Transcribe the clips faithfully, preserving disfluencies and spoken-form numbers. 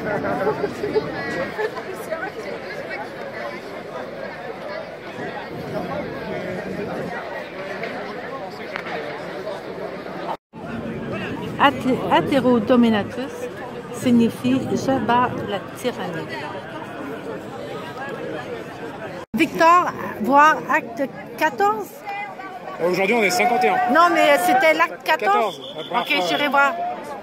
Heterodominatus signifie je bats la tyrannie. Victor, voir acte quatorze. Aujourd'hui, on est cinquante et un. Non, mais c'était l'acte quatorze. quatorze. Ok, j'irai voir.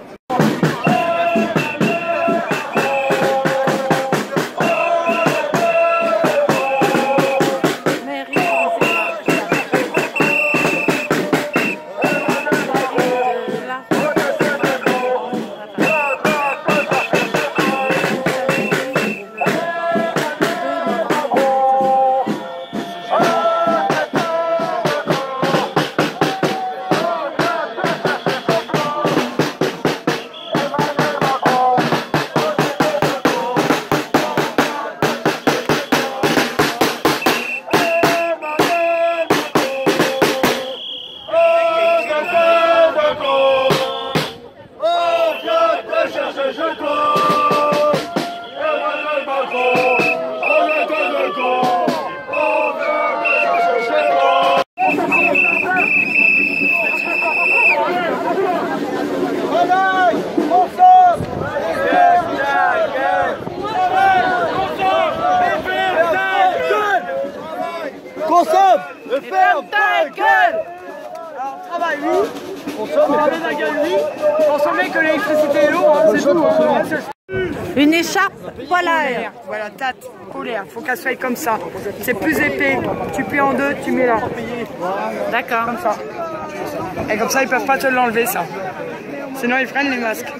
Consomme! Le ferme ta gueule! Alors, travaille, oui. Consomme, mais la gueule, oui. Consommez que l'électricité et l'eau, hein, c'est tout. Hein. Une écharpe polaire. Voilà, tate, polaire. Faut qu'elle soit comme ça. C'est plus épais. Tu plies en deux, tu mets là. D'accord. Comme ça. Et comme ça, ils peuvent pas te l'enlever, ça. Sinon, ils prennent les masques.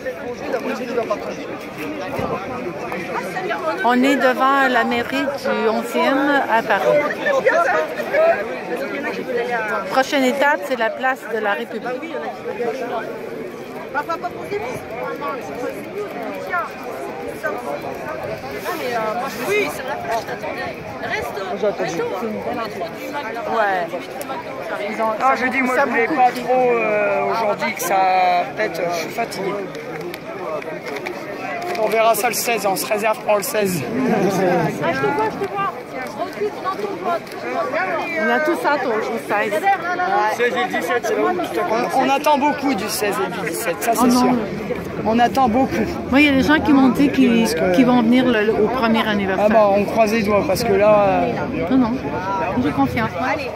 On est devant la mairie du onzième à Paris. Prochaine étape, c'est la place de la République. Oui, sur la plage, t'attendais. Resto, resto. Ouais. Ils ont... Ah, je dis, moi, je voulais pas trop euh, aujourd'hui que ça pète. Je suis fatigué. On verra ça le seize, on se réserve pour le seize. Ah, je te vois, je te vois. Recule dans ton pote. On a tout ça au seize. seize et dix-sept, c'est là où on, on attend beaucoup du seize et du dix-sept, ça c'est oh sûr. On attend beaucoup. Moi, il y a des gens qui m'ont dit qu'ils qu vont venir le, au premier anniversaire. Ah bah, on croise les doigts parce que là... Euh... Non, non, j'ai confiance. Allez.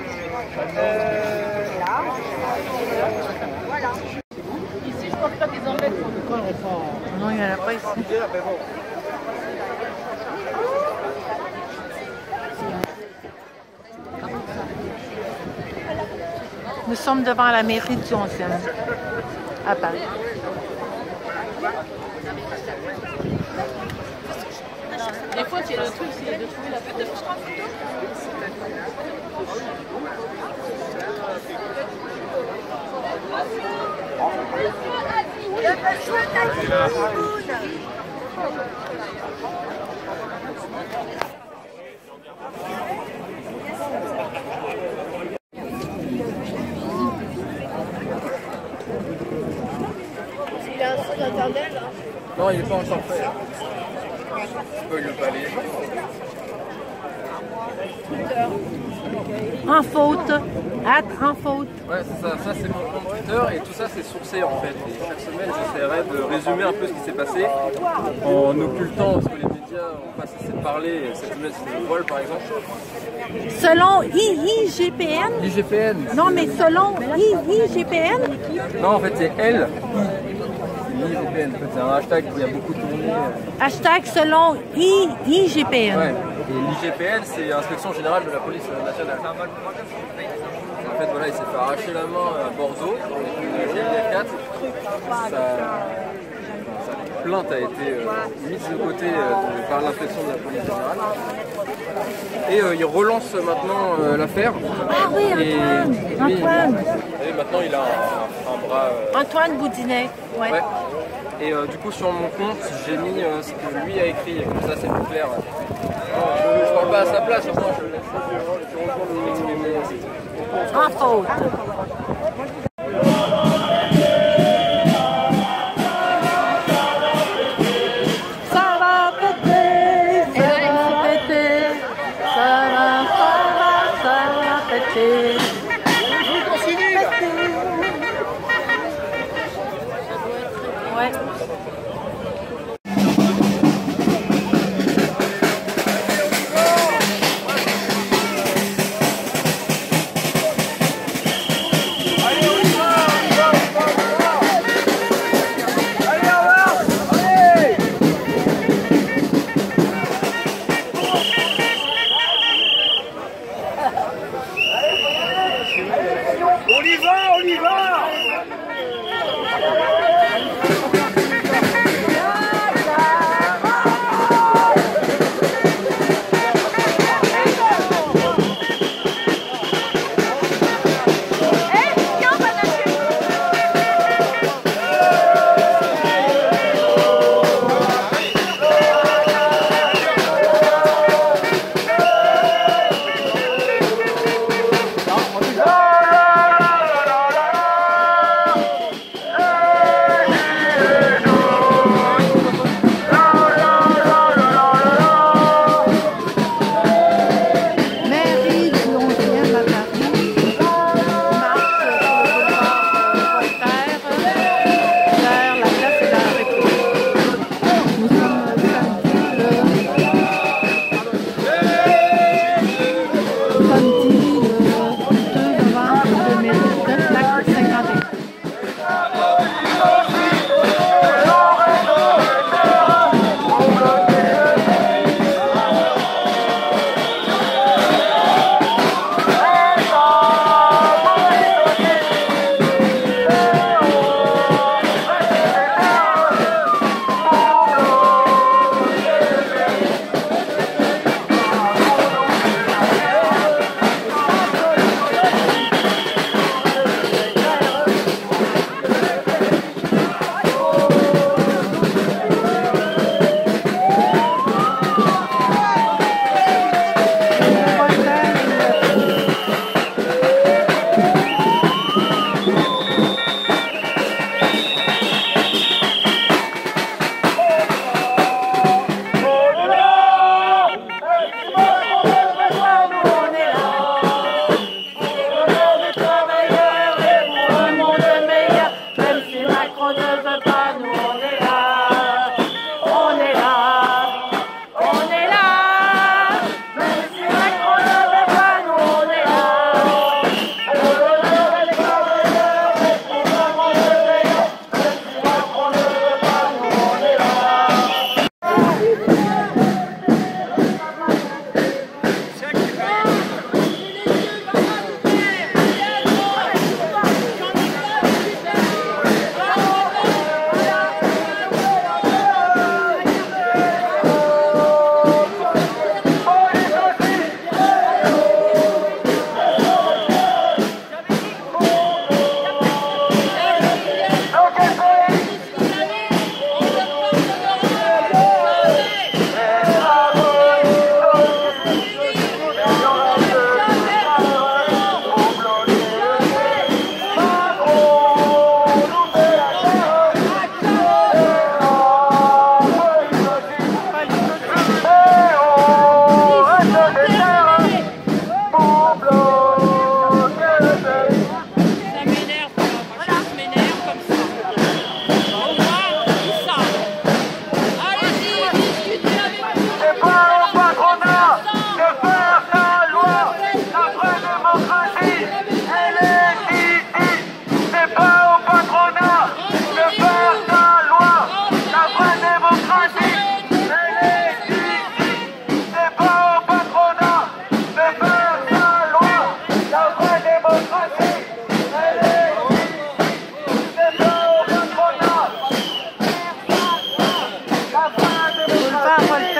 Euh, là. Voilà. Ici, je pense pas qu'ils en mettent pour le col. Non, il n'y en a pas ici. Nous sommes devant la mairie du onzième à Paris. Des fois, c'est le truc, c'est de trouver la fête de France. Il a un site internet là. Non, il n'est pas encore fait. Tu peux le balayer. En faute, être en faute. Ouais, c'est ça. Ça, c'est mon compte Twitter et tout ça, c'est sourcé en fait. Et chaque semaine, j'essaierai de résumer un peu ce qui s'est passé en occultant, parce que les médias n'ont pas cessé de parler. Cette semaine, c'était le vol par exemple. Selon I G P N. I G P N. Non, mais selon I G P N. Non, en fait, c'est elle. I G P N, en fait, c'est un hashtag qui a beaucoup tourné. Hashtag selon I G P N. Ouais. Et l'I G P N, c'est l'Inspection Générale de la Police Nationale. En fait, voilà, il s'est fait arracher la main à Bordeaux, dans le G L F quatre. Sa, sa plainte a été euh, mise de côté euh, par l'inspection de la Police Générale. Et euh, il relance maintenant euh, l'affaire. Ah oui, Antoine. Et, Antoine. Oui, et maintenant, il a un, un bras... Euh, Antoine Boudinet. Ouais. ouais. Et euh, du coup, sur mon compte, j'ai mis euh, ce que lui a écrit, et comme ça, c'est plus clair. Je, je parle pas à sa place, moi, je laisse En faute.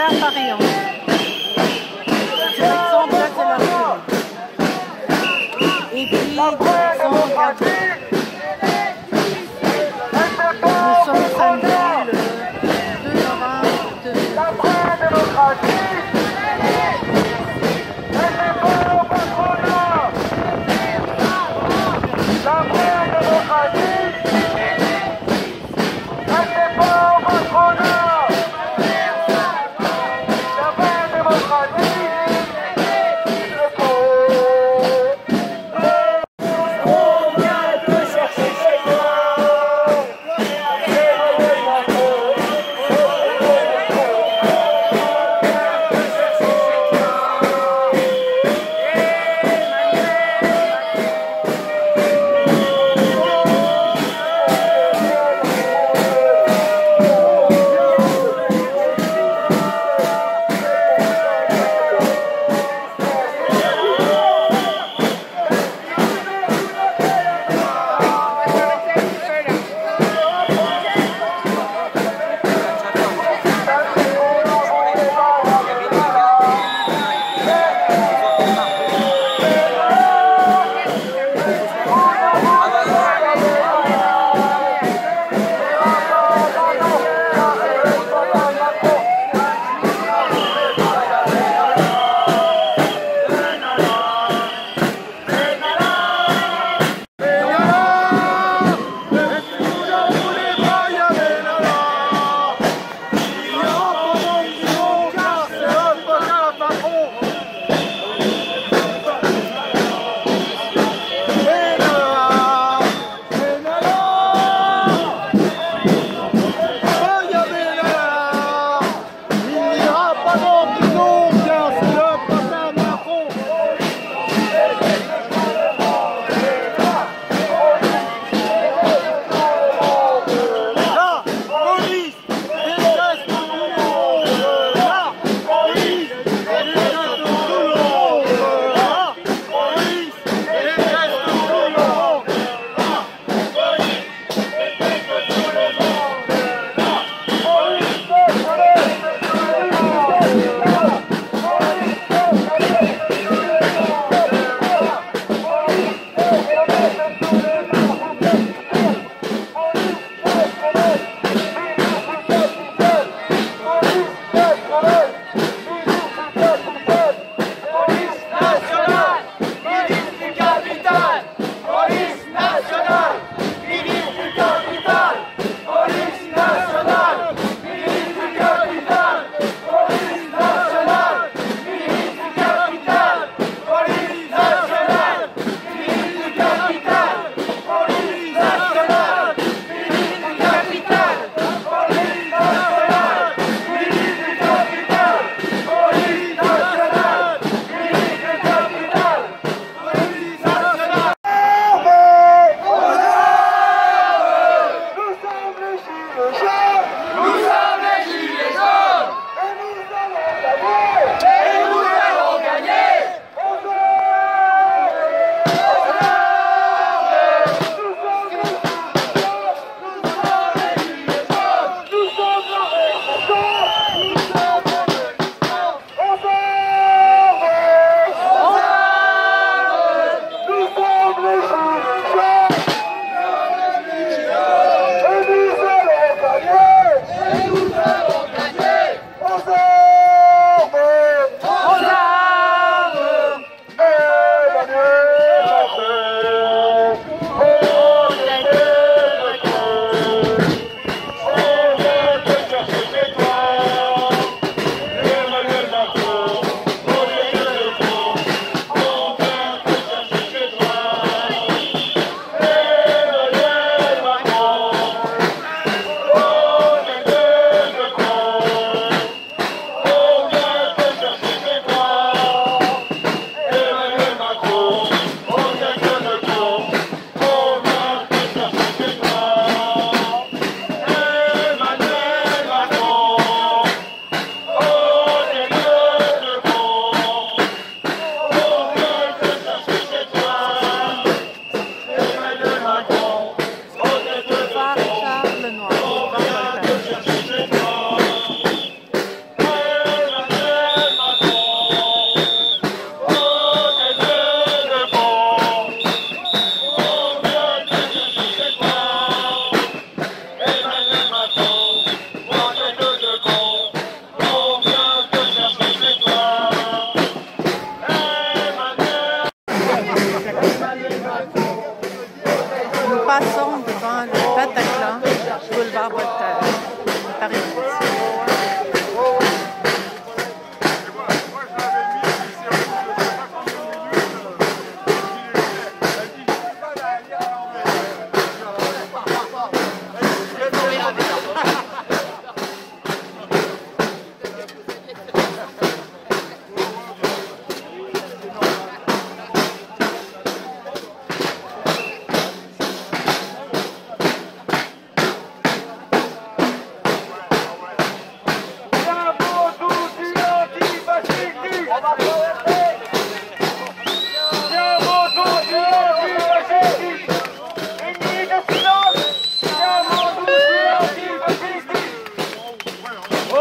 à Paris. Hein. Alexandre, là, c'est la rue. Et puis, Alexandre, regardez. Nous sommes samedi, le deux novembre.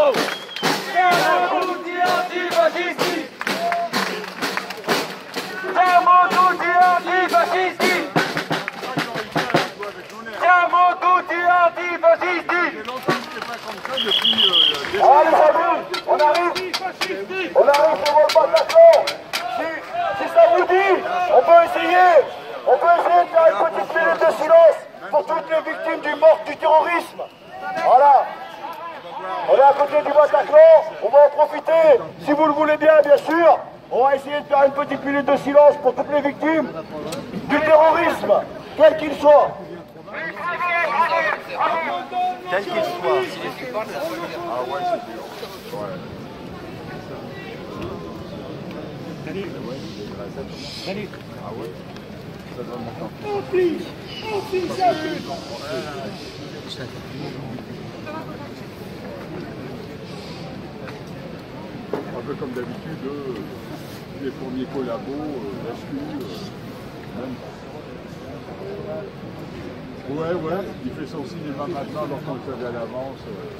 Allez les amis, on arrive, on arrive devant le Bataclan. Si, si ça vous dit, on peut essayer, on peut essayer de faire une petite minute de silence pour toutes les victimes du mort du terrorisme. Voilà. On est à côté du Bataclan, on va en profiter, si vous le voulez bien, bien sûr. On va essayer de faire une petite minute de silence pour toutes les victimes du terrorisme, quel qu'il soit. Quel qu'il soit. Ah ouais, c'est dur. Ouais. Salut. Ah ouais. Ça donne mon temps. Un peu comme d'habitude, euh, les premiers collabos, euh, rescue, euh, même. Ouais, ouais, il fait son cinéma maintenant alors qu'on le savait à l'avance. Euh.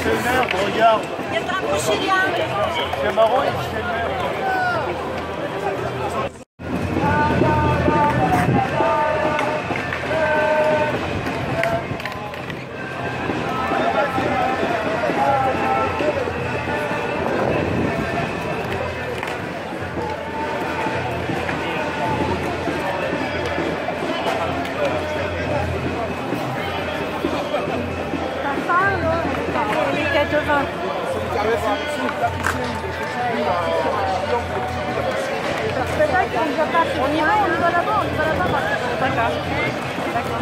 Michel Merle, regarde. Il y a un Brésilien. C'est marrant, il y a Michel Merle. On y va, on y va là-bas, on y va là-bas. D'accord. D'accord.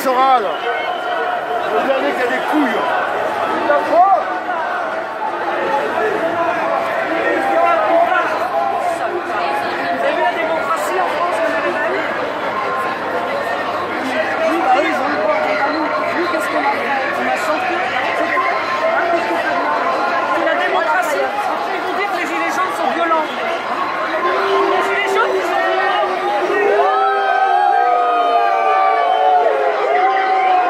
saura là. Le dernier qui a des couilles. Il a quoi? Vous avez vu la démocratie en France, vous avez vu? Oui, bah oui, ils ont eu peur contre nous. Nous, qu'est-ce qu'on a fait? On a chanté. C'est la démocratie. Après, ils vont dire que les gilets jaunes sont violents. Les gilets jaunes, ils sont violents.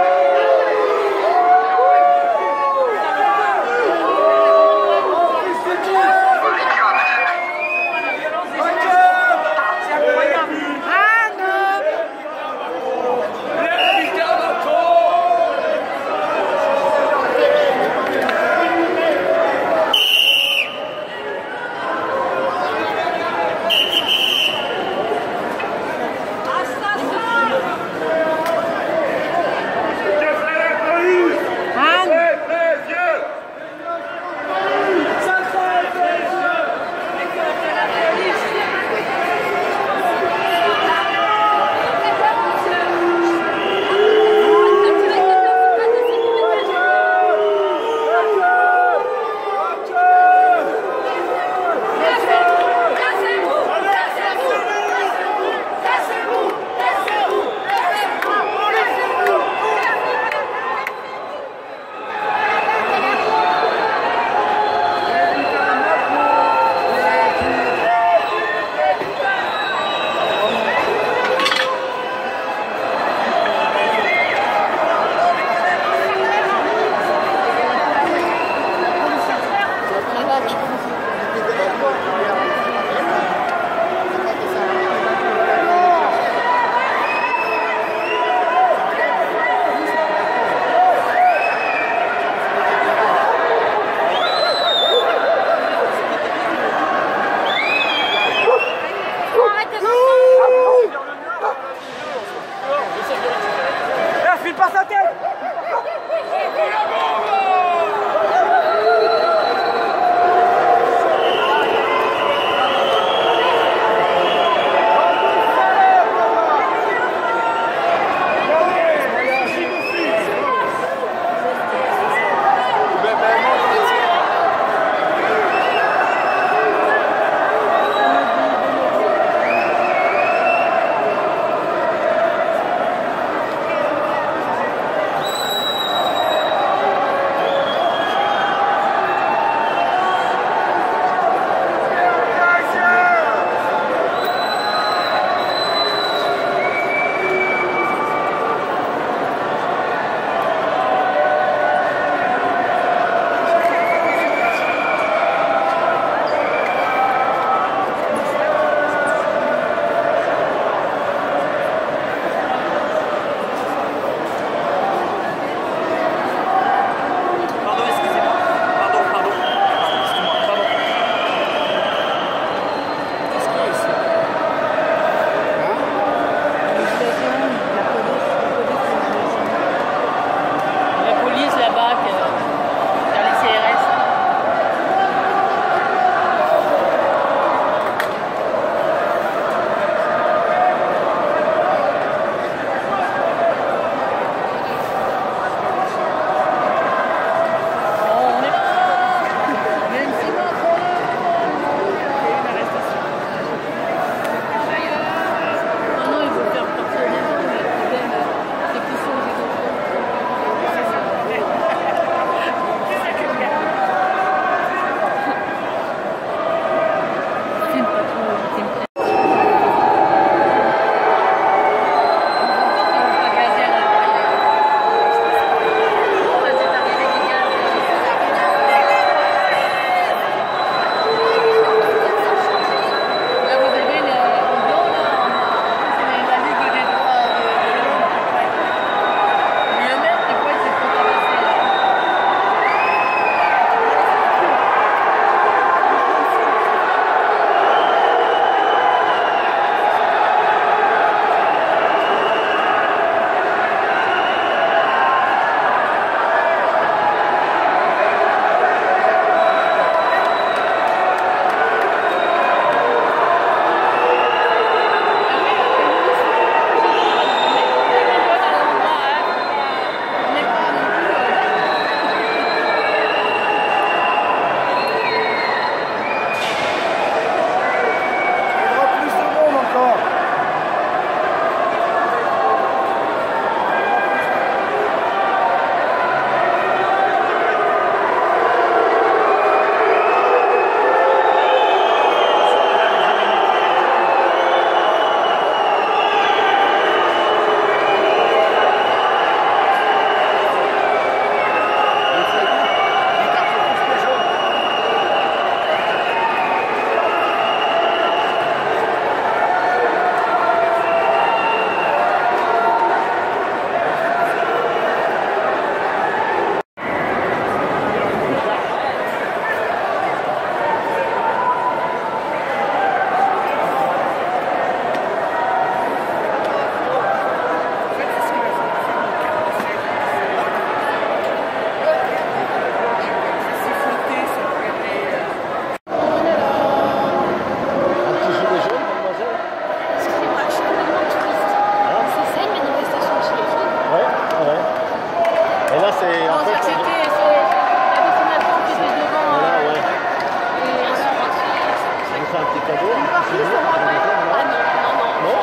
Ils sont rentrés. Ah non, non, non. Non.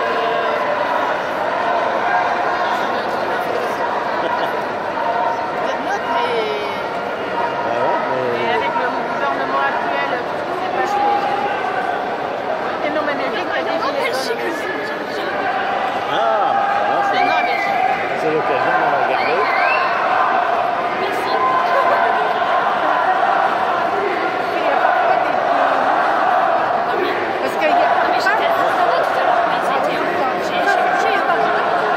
Peut-être notre, mais... Ah ouais, mais- Et avec le gouvernement actuel, tout ce qui s'est passé, phénoménologique, il y a des gilets jaunes. Ah, bah, là, c'est Non, non, mais c'est l'occasion d'en regarder. merci. Il y a parfois des... Non, mais, Parce qu'il y a... non, mais j'étais à Saint-Denis tout à l'heure, mais c'était où? J'ai j'ai eu pas mal.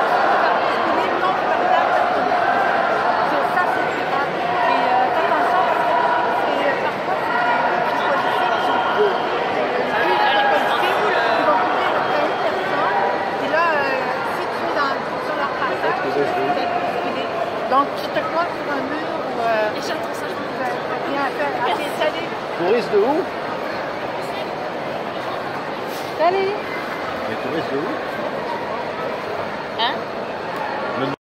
C'est ça, c'est grave. Et euh, faites attention parce que c'est parfois c'est des policiers qui sont plus. Ah oui, là, les policiers, Ils vont couper une personne. Et là, euh, si tu es dans, sur leur passage, tu peux être bousculé. Donc tu te coinces sur un mur ou euh, et j'attends ça, je me t'as t'as rien à faire. Allez, salut. Touristes de où? Salut. Les touristes de où? Hein?